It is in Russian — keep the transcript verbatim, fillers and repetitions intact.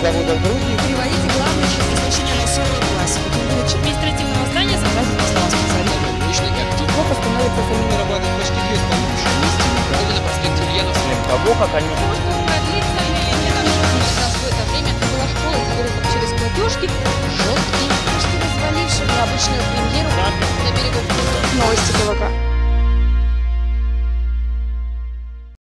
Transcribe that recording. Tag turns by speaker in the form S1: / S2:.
S1: завода в Грузии.
S2: Переводите главные части значения на силу классику. Административного здания согласно Красноярскому совету.
S3: Личный актив.
S1: Сколько становится самим?
S3: Зарабатывает почти две с половиной тысячи. Это на проспекте Ульяновского.
S1: Того, как они...
S2: Потому что продлить сами не так, что как раз в это время была школа, теперь это через платежки жесткие.